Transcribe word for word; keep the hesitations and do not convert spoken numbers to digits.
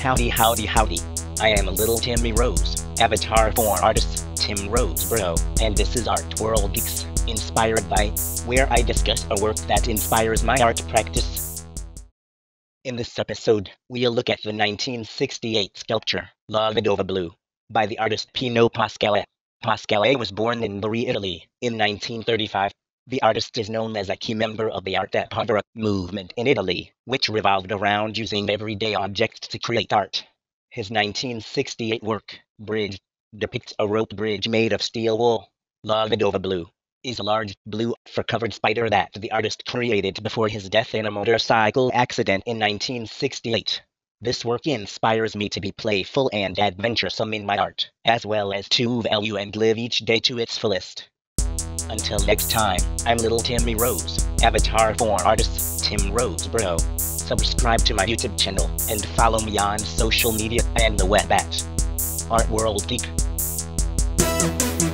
Howdy howdy howdy. I am Lil Timmy Rose, avatar for artist Tim Roseborough, and this is Art World Geeks, inspired by, where I discuss a work that inspires my art practice. In this episode, we'll look at the nineteen sixty-eight sculpture, La Vedova Blu, by the artist Pino Pascali. Pascale was born in Bari, Italy, in nineteen thirty-five. The artist is known as a key member of the ARTWORLDGEEK movement in Italy, which revolved around using everyday objects to create art. His nineteen sixty-eight work, Bridge, depicts a rope bridge made of steel wool. La Vedova Blu is a large, blue, fur-covered spider that the artist created before his death in a motorcycle accident in nineteen sixty-eight. This work inspires me to be playful and adventuresome in my art, as well as to value and live each day to its fullest. Until next time, I'm Lil Timmy Rose, avatar for artist Tim Roseborough. Subscribe to my YouTube channel and follow me on social media and the web at Art World Geek.